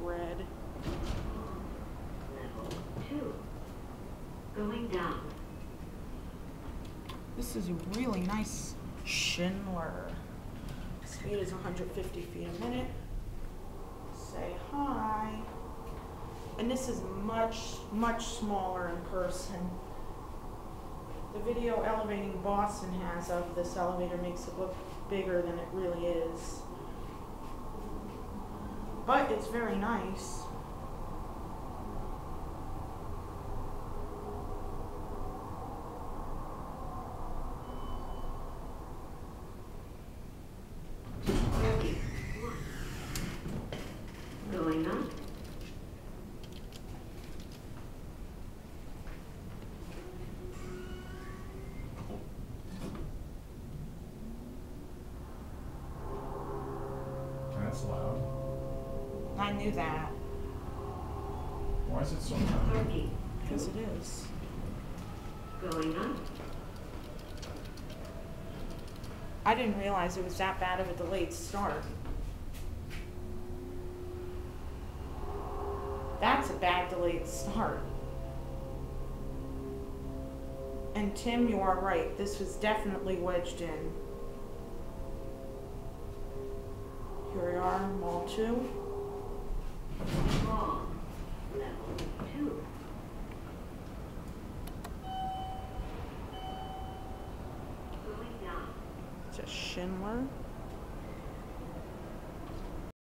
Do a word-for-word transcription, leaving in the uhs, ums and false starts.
red. Level two. Going down. This is a really nice Schindler. Speed is one hundred fifty feet a minute. Say hi. And this is much, much smaller in person. The video Elevating Boston has of this elevator makes it look bigger than it really is. But it's very nice. Going up. That's loud. I knew that. Why is it so loud? Parking. Because it is. Going up. I didn't realize it was that bad of a delayed start. That's a bad delayed start. And Tim, you are right. This was definitely wedged in. Here we are, mall two. Wrong. Level two. Going down. It's a Schindler.